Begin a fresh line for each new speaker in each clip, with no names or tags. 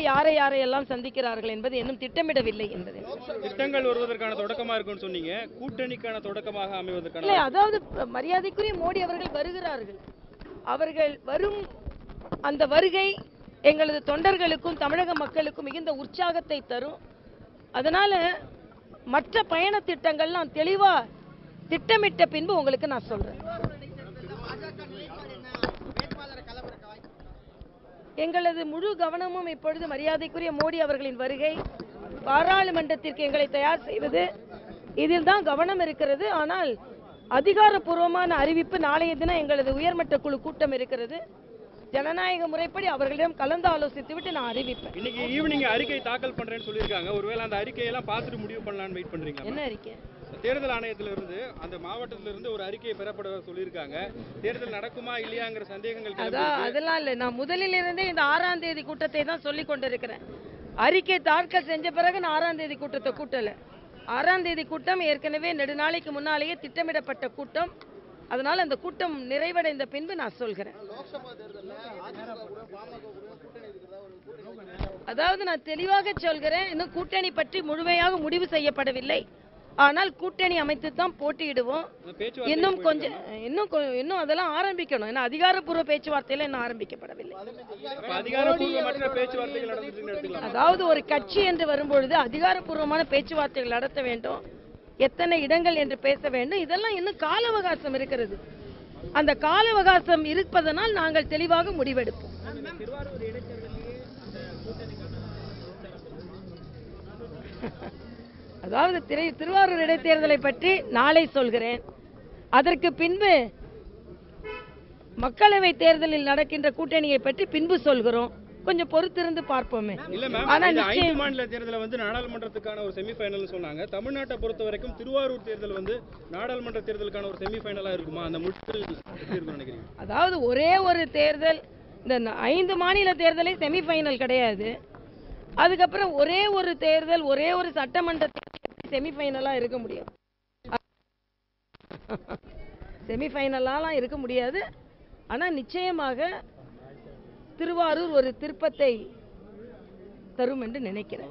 யாரை யாரையெல்லாம் சந்திக்கிறார்கள் என்பது இன்னும் திட்டமிடவில்லை என்பது.
திட்டங்கள் வருவதற்கான தொடக்கமா இருக்குன்னு சொன்னீங்க, கூட்டணிக்கான தொடக்கமாக அமைவதற்கான
இல்லை, அதாவது மரியாதைக்குரிய மோடி அவர்கள் வருகிறார்கள். அவர்கள் வரும் அந்த வருகை எங்களது தொண்டர்களுக்கும் தமிழக மக்களுக்கும் மிகுந்த உற்சாகத்தை தரும். அதனால மற்ற பயண திட்டங்கள்லாம் தெளிவா திட்டமிட்ட பின்பு உங்களுக்கு நான் சொல்றேன். எங்களது முழு கவனமும் இப்பொழுது மரியாதைக்குரிய மோடி அவர்களின் வருகை, பாராளுமன்றத்திற்கு எங்களை தயார் செய்வது, இதில் தான் கவனம் இருக்கிறது. ஆனால் அதிகாரப்பூர்வமான அறிவிப்பு நாளைய தினம் எங்களது உயர்மட்ட குழு கூட்டம் இருக்கிறது. ஜனநாயக முறைப்படி அவர்களிடம் கலந்து ஆலோசித்து விட்டு நான் அறிவிப்பேன்.
இன்னைக்கு ஈவினிங் அறிக்கை தாக்கல் பண்றேன்னு சொல்லியிருக்காங்க. ஒருவேளை அந்த அறிக்கையெல்லாம் பார்த்துட்டு முடிவு பண்ணலாம்னு வெயிட் பண்றீங்க.
என்ன அறிக்கை?
தேர்தல் ஆணையத்திலிருந்து அந்த மாவட்டத்திலிருந்து ஒரு அறிக்கையை பெறப்பட சொல்லியிருக்காங்க. தேர்தல் நடக்குமா இல்லையாங்கிற சந்தேகங்கள்
அதெல்லாம் இல்லை. நான் முதலில் இருந்தே இந்த 6ஆம் தேதி கூட்டத்தை தான் சொல்லி கொண்டிருக்கிறேன். அறிக்கை தாக்கல் செஞ்ச பிறகு நான் 6ஆம் தேதி கூட்டத்தை கூட்டல. 6ஆம் தேதி கூட்டம் ஏற்கனவே நெடுநாளைக்கு முன்னாலேயே திட்டமிடப்பட்ட கூட்டம். அதனால அந்த கூட்டம் நிறைவடைந்த பின்பு நான் சொல்கிறேன். அதாவது நான் தெளிவாக சொல்கிறேன், இன்னும் கூட்டணி பற்றி முழுமையாக முடிவு செய்யப்படவில்லை. ஆனால் கூட்டணி அமைத்து தான் போட்டியிடுவோம். இன்னும் கொஞ்சம் இன்னும் அதெல்லாம் ஆரம்பிக்கணும். ஏன்னா அதிகாரப்பூர்வ பேச்சுவார்த்தையில இன்னும் ஆரம்பிக்கப்படவில்லை. அதாவது ஒரு கட்சி என்று வரும்பொழுது அதிகாரப்பூர்வமான பேச்சுவார்த்தைகள் நடத்த வேண்டும். எத்தனை இடங்கள் என்று பேச வேண்டும். இதெல்லாம் இன்னும் கால அவகாசம் இருக்கிறது. அந்த கால அவகாசம் இருப்பதனால் நாங்கள் தெளிவாக முடிவெடுப்போம். அதாவது திருவாரூர் இடைத்தேர்தலை பற்றி நாளை சொல்கிறேன். அதற்கு பின்பு மக்களவை தேர்தலில் நடக்கின்ற கூட்டணியை பற்றி பின்பு சொல்கிறோம். கொஞ்சம் பொறுத்திருந்து பார்ப்போமே.
மாநில தேர்தல் வந்து நாடாளுமன்றத்துக்கான ஒரு செமிஃபைனல் சொன்னாங்க. தமிழ்நாட்டை பொறுத்த வரைக்கும் திருவாரூர் தேர்தல் வந்து நாடாளுமன்ற தேர்தலுக்கான ஒரு செமிஃபைனலா இருக்குமா? அந்த முடிவுகள் நினைக்கிறீங்க?
அதாவது ஒரே ஒரு தேர்தல், இந்த 5 மாநில தேர்தலே செமிஃபைனல் கிடையாது. அதுக்கப்புறம் ஒரே ஒரு தேர்தல், ஒரே ஒரு சட்டமன்ற செமிஃபைனலா இருக்க முடியும். செமிஃபைனலாலாம் இருக்க முடியாது. ஆனா நிச்சயமாக திருவாரூர் ஒரு திருப்பத்தை தரும் என்று நினைக்கிறேன்.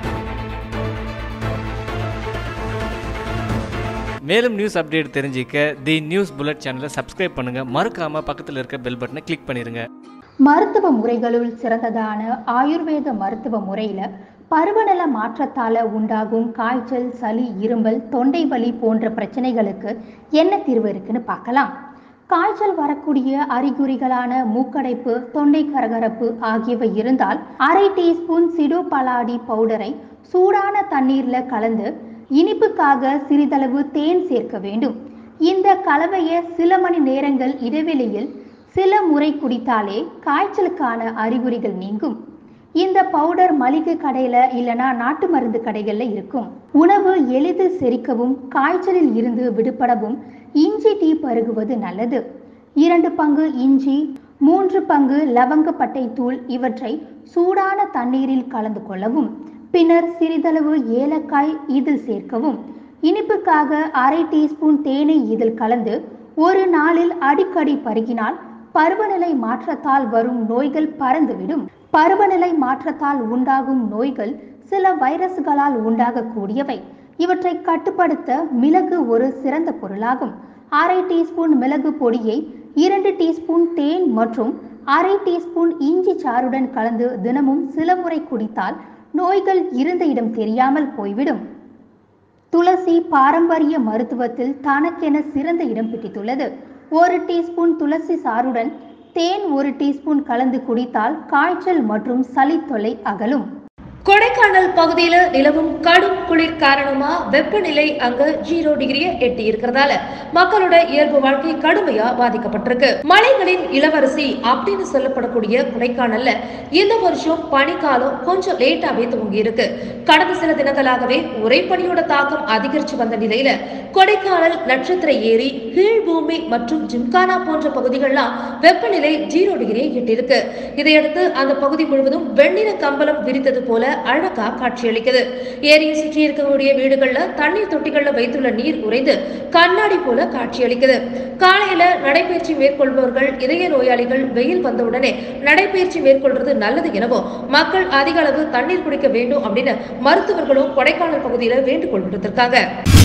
மேலும் நியூஸ் அப்டேட் தெரிஞ்சிக்க தி நியூஸ் புல்லட் சேனலை சப்ஸ்கிரைப் பண்ணுங்க. மறக்காம பக்கத்தில் இருக்க பெல் பட்டனை கிளிக் பண்ணிருங்க.
மருத்துவ முறைகளுள் சிறந்ததான ஆயுர்வேத மருத்துவ முறையில பருவநல மாற்றத்தால உண்டாகும் காய்ச்சல், சளி, இருமல், தொண்டை வலி போன்ற பிரச்சனைகளுக்கு என்ன தீர்வு இருக்குன்னு பார்க்கலாம். காய்ச்சல் வரக்கூடிய அறிகுறிகளான மூக்கடைப்பு, தொண்டை கரகரப்பு ஆகியவை இருந்தால் 1/2 டீஸ்பூன் சிடோபாலாடி பவுடரை சூடான தண்ணீர்ல கலந்து இனிப்புக்காக சிறிதளவு தேன் சேர்க்க வேண்டும். இந்த கலவையை சில மணி நேரங்கள் இடைவெளியில் சில முறை குடித்தாலே காய்ச்சலுக்கான அறிகுறிகள் நீங்கும். இந்த பவுடர் மளிகை கடையில இல்லனா நாட்டு மருந்து கடைகள்ல இருக்கும். உணவு எளிதில் செரிக்கவும் காய்ச்சலில் இருந்து விடுபடவும் இஞ்சி டீ பருகுவது நல்லது. 2 பங்கு இஞ்சி, 3 பங்கு லவங்கப்பட்டை தூள் இவற்றை சூடான தண்ணீரில் கலந்து கொள்ளவும். பின்னர் சிறிதளவு ஏலக்காய் இதில் சேர்க்கவும். இனிப்புக்காக 1/2 டீஸ்பூன் தேனை இதில் கலந்து ஒரு நாளில் அடிக்கடி பருகினால் பருவநிலை மாற்றத்தால் வரும் நோய்கள் பறந்துவிடும். பருவநிலை மாற்றத்தால் உண்டாகும் நோய்கள் சில வைரஸ்களால் உண்டாகக்கூடியவை. இவற்றை கட்டுப்படுத்த மிளகு ஒரு சிறந்த பொருளாகும். 1/2 டீஸ்பூன் மிளகு பொடியை 2 டீஸ்பூன் தேன் மற்றும் 1/2 டீஸ்பூன் இஞ்சி சாறுடன் கலந்து தினமும் சில முறை குடித்தால் நோய்கள் இருந்த இடம் தெரியாமல் போய்விடும். துளசி பாரம்பரிய மருத்துவத்தில் தனக்கென சிறந்த இடம் பிடித்துள்ளது. 1 டீஸ்பூன் துளசி சாறுடன் தேன் 1 டீஸ்பூன் கலந்து குடித்தால் காய்ச்சல் மற்றும் சளி தொல்லை அகலும்.
கொடைக்கானல் பகுதியில நிலவும் கடும் குளிர் காரணமா வெப்பநிலை அங்க 0 டிகிரியை எட்டி இருக்கிறதால மக்களோட இயல்பு வாழ்க்கை கடுமையா பாதிக்கப்பட்டிருக்கு. மலைகளின் இளவரசி அப்படின்னு சொல்லப்படக்கூடிய கொடைக்கானல்ல இந்த வருஷம் பனிக்காலம் கொஞ்சம் லேட்டாவே துவங்கி இருக்கு. கடந்த சில தினங்களாகவே உறைபனியோட தாக்கம் அதிகரிச்சு வந்த நிலையில கொடைக்கானல், நட்சத்திர ஏரி, கீழ்பூமி மற்றும் ஜிம்கானா போன்ற பகுதிகள்லாம் வெப்பநிலை 0 டிகிரியை எட்டியிருக்கு. இதையடுத்து அந்த பகுதி முழுவதும் வெண்ணிற கம்பளம் விரித்தது போல அழகா காட்சியளிக்குது. ஏரியை சுற்றி இருக்கக்கூடிய வீடுகள்ல தண்ணீர் தொட்டிகள்ல வைத்துள்ள நீர் உறைந்து கண்ணாடி போல காட்சியளிக்குது. காலையில நடைபயிற்சி மேற்கொள்பவர்கள், இதய நோயாளிகள் வெயில் வந்தவுடனே நடைபயிற்சி மேற்கொள்றது நல்லது எனவும், மக்கள் அதிக அளவு தண்ணீர் குடிக்க வேண்டும் அப்படின்னு மருத்துவர்களும் கொடைக்கானல் பகுதியில வேண்டுகோள் விடுத்திருக்காங்க.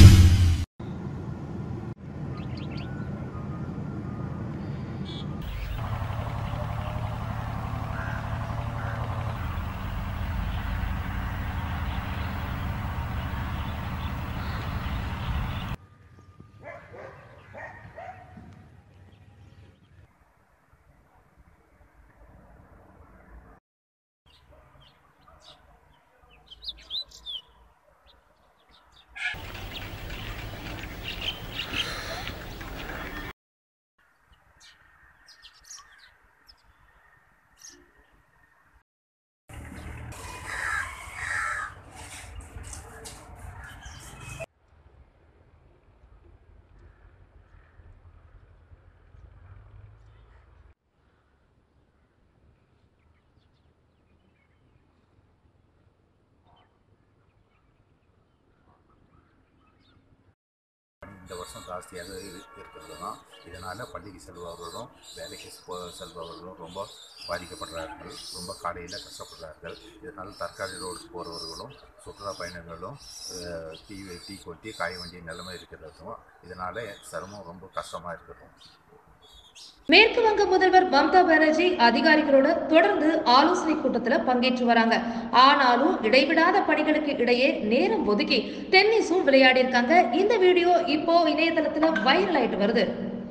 இந்த வருஷம் ஜாஸ்தியாக இருக்கிறது தான். இதனால் பள்ளிக்கு செல்பவர்களும் வேலைக்கு செல்பவர்களும் ரொம்ப பாதிக்கப்படுறார்கள், ரொம்ப காலையில் கஷ்டப்படுறார்கள். இதனால் தற்காலிக ரோடு போகிறவர்களும் சுற்றுலா பயணிகளும் தீ கொட்டி காய வேண்டிய நிலைமை இருக்கிறதும் இதனால் சிரமம் ரொம்ப கஷ்டமாக இருக்கிறதும்.
மேற்கு வங்க முதல்வர் மம்தா பானர்ஜி அதிகாரிகளோட தொடர்ந்து ஆலோசனை கூட்டத்துல பங்கேற்று வராங்க. ஆனாலும் இடைவிடாத பணிகளுக்கு இடையே நேரம் ஒதுக்கி டென்னிஸும் விளையாடி இருக்காங்க. இந்த வீடியோ இப்போ இணையதளத்துல வைரல் ஆயிட்டு வருது.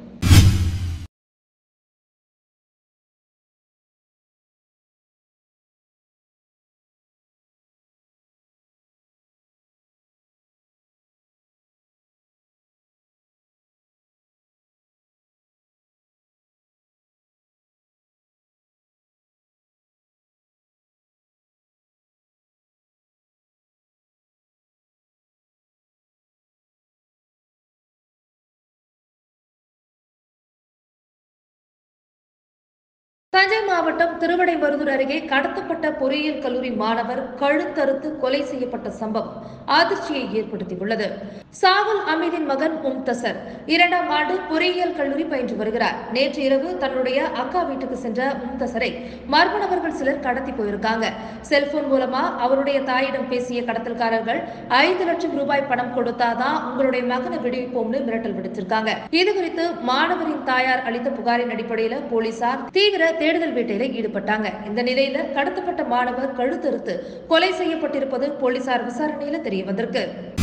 தஞ்சை மாவட்டம் திருவிடைமருதூர் அருகே கடத்தப்பட்ட பொறியியல் கல்லூரி மாணவர் கழுத்தறுத்து கொலை செய்யப்பட்ட சம்பவம் அதிர்ச்சியை ஏற்படுத்தியுள்ளது. சாகுல் அமீதின் மகன் மும்தசர் 2ஆம் ஆண்டு பொறியியல் கல்லூரி பயின்று வருகிறார். நேற்று இரவு தன்னுடைய அக்கா வீட்டுக்கு சென்ற மும்தசரை மர்ம நபர்கள் சிலர் கடத்தி போயிருக்காங்க. செல்போன் மூலமா அவருடைய தாயிடம் பேசிய கடத்தல்காரர்கள் 5 லட்சம் ரூபாய் பணம் கொடுத்தாதான் உங்களுடைய மகனை விடுவிப்போம்னு மிரட்டல் விடுத்திருக்காங்க. இதுகுறித்து மாணவரின் தாயார் அளித்த புகாரின் அடிப்படையில் போலீசார் தீவிர தேடுதல் வேட்டையில ஈடுபட்டாங்க. இந்த நிலையில கடத்தப்பட்ட மாணவர் கழுத்தறுத்து கொலை செய்யப்பட்டிருப்பது போலீசார் விசாரணையில தெரிய வந்திருக்கு.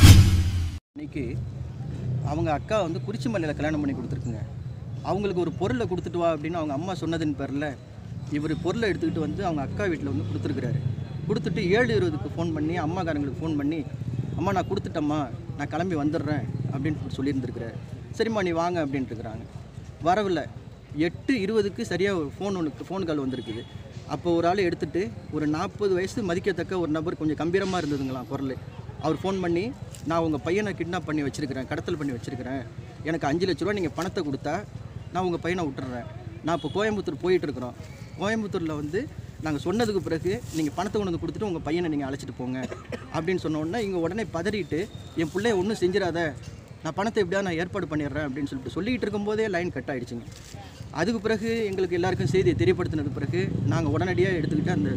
இன்னைக்கு அவங்க அக்கா வந்து குறிச்சிமலையில் கல்யாணம் பண்ணி கொடுத்துருக்குங்க. அவங்களுக்கு ஒரு பொருளை கொடுத்துட்டு வா அப்படின்னு அவங்க அம்மா சொன்னதின் பேரில் இவர் பொருளை எடுத்துக்கிட்டு வந்து அவங்க அக்கா வீட்டில் வந்து கொடுத்துருக்குறாரு. கொடுத்துட்டு 7:20க்கு ஃபோன் பண்ணி அம்மாக்காரங்களுக்கு ஃபோன் பண்ணி, அம்மா நான் கொடுத்துட்டம்மா, நான் கிளம்பி வந்துடுறேன் அப்படின்னு சொல்லியிருந்துருக்குறாரு. சரிம்மா நீ வாங்க அப்படின்ட்டு இருக்கிறாங்க. வரவில்லை. 8:20க்கு சரியாக ஃபோன் கால் வந்திருக்குது. அப்போ ஒரு ஆள் எடுத்துகிட்டு ஒரு 40 வயசு மதிக்கத்தக்க ஒரு நபர், கொஞ்சம் கம்பீரமாக இருந்ததுங்களாம் குரல். அவர் ஃபோன் பண்ணி, நான் உங்கள் பையனை கிட்னாப் பண்ணி வச்சுருக்கிறேன், கடத்தல் பண்ணி வச்சுருக்கிறேன், எனக்கு 5 லட்ச ரூபா நீங்கள் பணத்தை கொடுத்தா நான் உங்கள் பையனை விட்டுறேன். நான் இப்போ கோயம்புத்தூர் போயிட்டுருக்குறோம். கோயம்புத்தூரில் வந்து நாங்கள் சொன்னதுக்கு பிறகு நீங்கள் பணத்தை கொண்டு வந்து கொடுத்துட்டு உங்கள் பையனை நீங்கள் அழைச்சிட்டு போங்க அப்படின்னு சொன்ன உடனே இங்கே உடனே பதறிட்டு, என் பிள்ளைய ஒன்றும் செஞ்சிடாத, நான் பணத்தை எப்படியா நான் ஏற்பாடு பண்ணிடுறேன் அப்படின்னு சொல்லிட்டு இருக்கும்போதே லைன் கட் ஆகிடுச்சிங்க. அதுக்கு பிறகு எங்களுக்கு எல்லாருக்கும் செய்தியை தெரியப்படுத்தினது பிறகு நாங்கள் உடனடியாக எடுத்துக்கிட்டு அந்த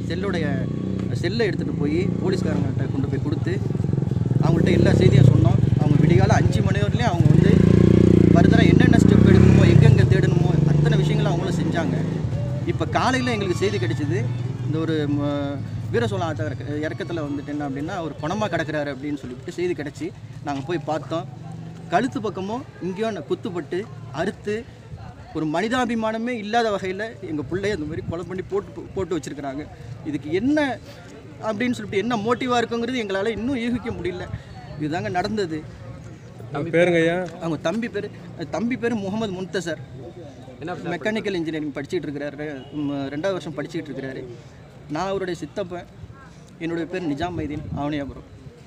செல்லை எடுத்துகிட்டு போய் போலீஸ்காரங்கள்ட்ட கொண்டு போய் கொடுத்து அவங்கள்ட்ட எல்லா செய்தியும் சொன்னோம். அவங்க விடிகால 5 மணி வரையிலையும் அவங்க வந்து ஃபர்தராக என்னென்ன ஸ்டெப் எடுக்கணுமோ, எங்கெங்கே தேடணுமோ அத்தனை விஷயங்களும் அவங்களும் செஞ்சாங்க. இப்போ காலையில் எங்களுக்கு செய்தி கிடைச்சிது, இந்த ஒரு வீரசோழ இறக்கத்தில் வந்துட்டு என்ன அப்படின்னா ஒரு பணமாக கிடக்கிறாரு அப்படின்னு சொல்லிவிட்டு செய்தி கிடச்சி நாங்கள் போய் பார்த்தோம். கழுத்து பக்கமும் இங்கேயும் குத்துப்பட்டு அறுத்து ஒரு மனிதாபிமானமே இல்லாத வகையில் எங்கள் பிள்ளைய அந்த மாதிரி கொலை பண்ணி போட்டு வச்சுருக்கிறாங்க. இதுக்கு என்ன அப்படின்னு சொல்லிட்டு என்ன மோட்டிவாக இருக்குங்கிறது எங்களால் இன்னும் யூகிக்க முடியல. இதுதாங்க நடந்தது.
பேருங்கய்யா?
அவங்க தம்பி பேர் முகமது முன்தசர். மெக்கானிக்கல் இன்ஜினியரிங் படிச்சுட்டு இருக்கிறாரு, 2ஆவது வருஷம் படிச்சுட்டு இருக்கிறாரு. நான் அவருடைய சித்தப்பன். என்னுடைய பேர் நிஜாமைதீன், ஆவணியாபுரம்.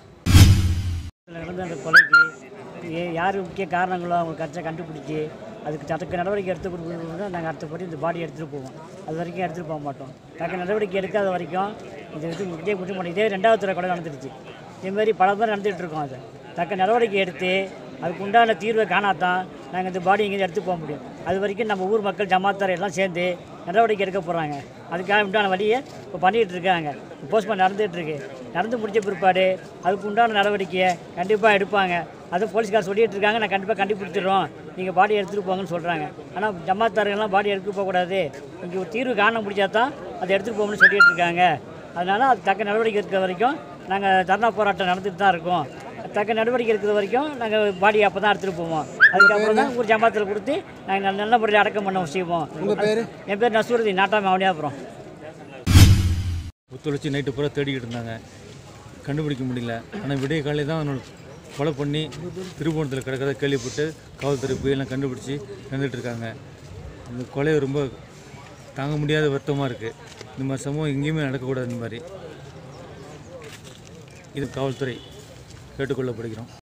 நடந்த அந்த கொலைக்கு யார் முக்கிய காரணங்களோ அவங்க கரெக்டாக கண்டுபிடிச்சி அதுக்கு தக்க நடவடிக்கை எடுத்து கொடுக்கணும்னா நாங்கள் அடுத்தபடி இந்த பாடி எடுத்துகிட்டு போவோம். அது வரைக்கும் எடுத்துகிட்டு போக மாட்டோம். தக்க நடவடிக்கை எடுக்காத வரைக்கும் இதே குற்றமாட்டம் இதே 2வது தடவை கொலை நடந்துடுச்சு. இதேமாரி பல பேர் நடந்துகிட்டு இருக்கோம். அதை தக்க நடவடிக்கை எடுத்து அதுக்கு உண்டான தீர்வை காணாதான் நாங்கள் இந்த பாடி எங்கேயும் எடுத்து போக முடியும். அது வரைக்கும் நம்ம ஊர் மக்கள் ஜமாத்தார் எல்லாம் சேர்ந்து நடவடிக்கை எடுக்க போகிறாங்க. அதுக்காக உண்டான வழியை இப்போ பண்ணிகிட்டு இருக்காங்க. போஸ்ட்மார்ட்டம் நடந்துகிட்ருக்கு. நடந்து முடிஞ்ச பிற்பாடு அதுக்கு உண்டான நடவடிக்கையை கண்டிப்பாக எடுப்பாங்க. அதுவும் போலீஸ்கார் சொல்லிகிட்டு இருக்காங்க, நான் கண்டிப்பாக கண்டுபிடிச்சிடுறோம், நீங்கள் பாடி எடுத்துகிட்டு போங்கன்னு சொல்கிறாங்க. ஆனால் ஜமாத்தார்கள்லாம் பாடி எடுத்துகிட்டு போகக்கூடாது, இங்கே ஒரு தீர்வு காண முடிஞ்சா தான் அதை எடுத்துகிட்டு போகணும்னு சொல்லிகிட்டு இருக்காங்க. அதனால் அது தக்க நடவடிக்கை இருக்கிற வரைக்கும் நாங்கள் தர்ணா போராட்டம் நடந்துட்டு தான் இருக்கோம். தக்க நடவடிக்கை இருக்கிற வரைக்கும் நாங்கள் பாடியை அப்போ தான் எடுத்துகிட்டு போவோம். அதுக்கப்புறம் தான் ஒரு ஜமாத்தில் கொடுத்து நாங்கள் நல்ல முறையில் அடக்கம் பண்ண செய்வோம். என் பேர் நசூருதீன், நாட்டாமை அவனியாபுரம்.
ஒத்துழைச்சி நைட்டு பூரா தேடிக்கிட்டு இருந்தாங்க, கண்டுபிடிக்க முடியல. ஆனால் விடிய காலையில் தான் அவனோட கொலை பண்ணி திருப்பூணத்தில் கிடக்கிறத கேள்விப்பட்டு காவல்துறை போய் எல்லாம் கண்டுபிடிச்சி இருந்துகிட்ருக்காங்க. இந்த கொலை ரொம்ப தாங்க முடியாத வருத்தமாக இருக்குது. இந்த மாதிரி சம்பவம் எங்கேயுமே நடக்கக்கூடாது. இந்த மாதிரி இது காவல்துறை கேட்டுக்கொள்ளப்படுகிறோம்.